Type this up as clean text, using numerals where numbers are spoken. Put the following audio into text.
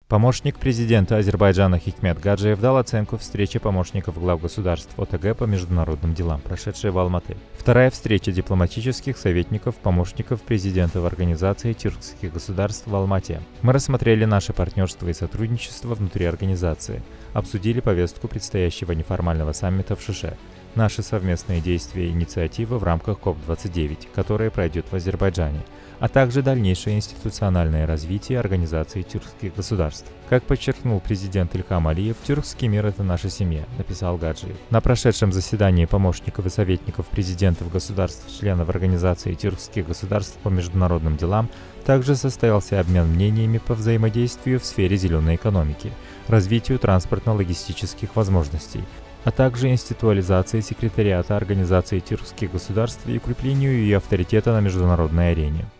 Помощник президента Азербайджана Хикмет Гаджиев дал оценку встрече помощников глав государств ОТГ по международным делам, прошедшей в Алматы. Вторая встреча дипломатических советников помощников президента в Организации тюркских государств в Алмате. Мы рассмотрели наше партнерство и сотрудничество внутри организации, обсудили повестку предстоящего неформального саммита в Шише, наши совместные действия и инициативы в рамках КОП-29, которая пройдет в Азербайджане, а также дальнейшее институциональное развитие Организации тюркских государств. Как подчеркнул президент Ильхам Алиев, тюркский мир – это наша семья, написал Гаджиев. На прошедшем заседании помощников и советников президентов государств-членов Организации тюркских государств по международным делам также состоялся обмен мнениями по взаимодействию в сфере зеленой экономики, развитию транспортно-логистических возможностей, а также институализации секретариата Организации тюркских государств и укреплению ее авторитета на международной арене.